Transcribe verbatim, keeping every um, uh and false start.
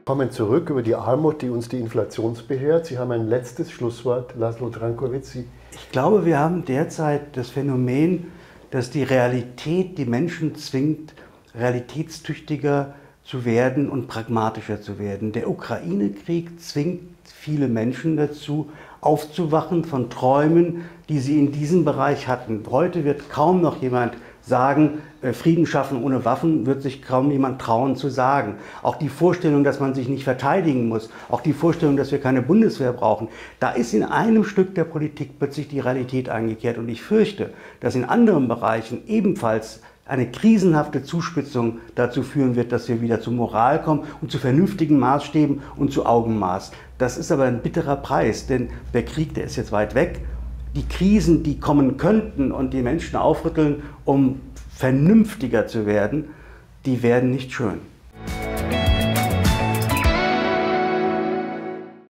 kommen zurück über die Armut, die uns die Inflation beheert. Sie haben ein letztes Schlusswort, Laszlo Drankowitz. Sie ich glaube, wir haben derzeit das Phänomen, dass die Realität die Menschen zwingt, realitätstüchtiger zu werden und pragmatischer zu werden. Der Ukraine-Krieg zwingt viele Menschen dazu, aufzuwachen von Träumen, die sie in diesem Bereich hatten. Heute wird kaum noch jemand sagen, Frieden schaffen ohne Waffen, wird sich kaum jemand trauen zu sagen. Auch die Vorstellung, dass man sich nicht verteidigen muss, auch die Vorstellung, dass wir keine Bundeswehr brauchen, da ist in einem Stück der Politik plötzlich die Realität eingekehrt. Und ich fürchte, dass in anderen Bereichen ebenfalls eine krisenhafte Zuspitzung dazu führen wird, dass wir wieder zur Moral kommen und zu vernünftigen Maßstäben und zu Augenmaß. Das ist aber ein bitterer Preis, denn der Krieg, der ist jetzt weit weg. Die Krisen, die kommen könnten und die Menschen aufrütteln, um vernünftiger zu werden, die werden nicht schön.